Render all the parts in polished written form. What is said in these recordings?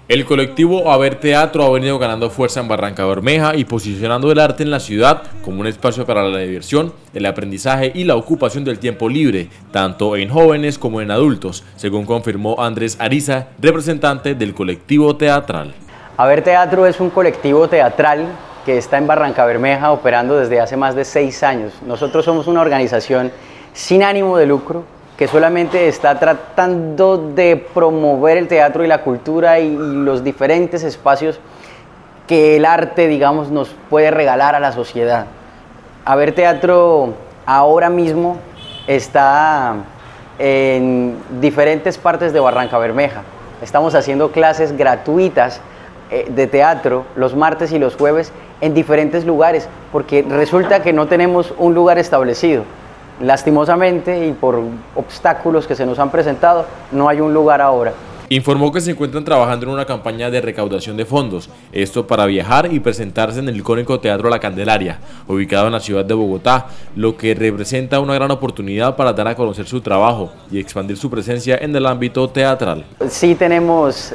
El colectivo Haber Teatro ha venido ganando fuerza en Barrancabermeja y posicionando el arte en la ciudad como un espacio para la diversión, el aprendizaje y la ocupación del tiempo libre, tanto en jóvenes como en adultos, según confirmó Andrés Ariza, representante del colectivo teatral. Haber Teatro es un colectivo teatral que está en Barrancabermeja operando desde hace más de 6 años. Nosotros somos una organización sin ánimo de lucro que solamente está tratando de promover el teatro y la cultura y los diferentes espacios que el arte, digamos, nos puede regalar a la sociedad. Haber Teatro ahora mismo está en diferentes partes de Barrancabermeja. Estamos haciendo clases gratuitas de teatro los martes y los jueves en diferentes lugares, porque resulta que no tenemos un lugar establecido. Lastimosamente y por obstáculos que se nos han presentado, no hay un lugar ahora. Informó que se encuentran trabajando en una campaña de recaudación de fondos, esto para viajar y presentarse en el icónico Teatro La Candelaria, ubicado en la ciudad de Bogotá, lo que representa una gran oportunidad para dar a conocer su trabajo y expandir su presencia en el ámbito teatral. Sí tenemos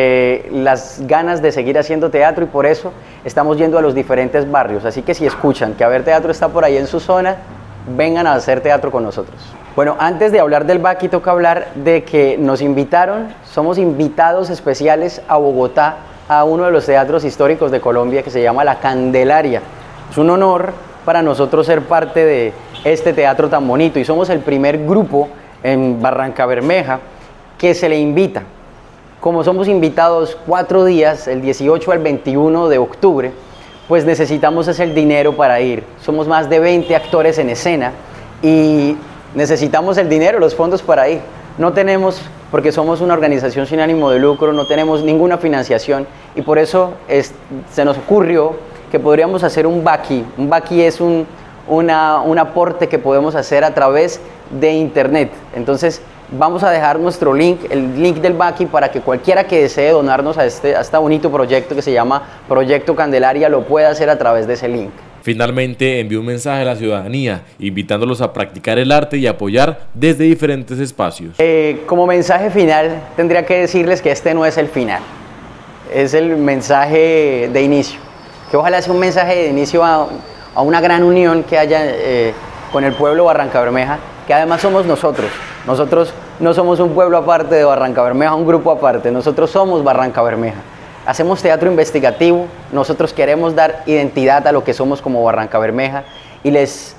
las ganas de seguir haciendo teatro y por eso estamos yendo a los diferentes barrios, así que si escuchan que Haber Teatro está por ahí en su zona, vengan a hacer teatro con nosotros. Bueno, antes de hablar del Baqui toca hablar de que nos invitaron, somos invitados especiales a Bogotá, a uno de los teatros históricos de Colombia que se llama La Candelaria. Es un honor para nosotros ser parte de este teatro tan bonito y somos el primer grupo en Barrancabermeja que se le invita. Como somos invitados 4 días, el 18 al 21 de octubre, pues necesitamos ese dinero para ir. Somos más de 20 actores en escena y necesitamos el dinero, los fondos para ir. No tenemos, porque somos una organización sin ánimo de lucro, no tenemos ninguna financiación y por eso se nos ocurrió que podríamos hacer un Baqui. Un Baqui es un aporte que podemos hacer a través de internet. Entonces vamos a dejar nuestro link, el link del Baqui, para que cualquiera que desee donarnos a este bonito proyecto que se llama Proyecto Candelaria lo pueda hacer a través de ese link. Finalmente envió un mensaje a la ciudadanía, invitándolos a practicar el arte y apoyar desde diferentes espacios. Como mensaje final, tendría que decirles que este no es el final, es el mensaje de inicio, que ojalá sea un mensaje de inicio a una gran unión que haya con el pueblo Barrancabermeja, que además somos nosotros. Nosotros no somos un pueblo aparte de Barrancabermeja, un grupo aparte, nosotros somos Barrancabermeja. Hacemos teatro investigativo, nosotros queremos dar identidad a lo que somos como Barrancabermeja y les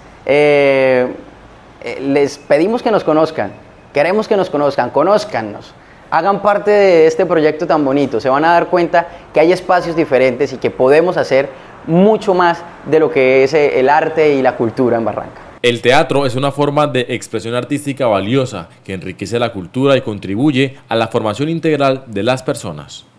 pedimos que nos conozcan, queremos que nos conozcan, conózcannos, hagan parte de este proyecto tan bonito, se van a dar cuenta que hay espacios diferentes y que podemos hacer mucho más de lo que es el arte y la cultura en Barranca. El teatro es una forma de expresión artística valiosa que enriquece la cultura y contribuye a la formación integral de las personas.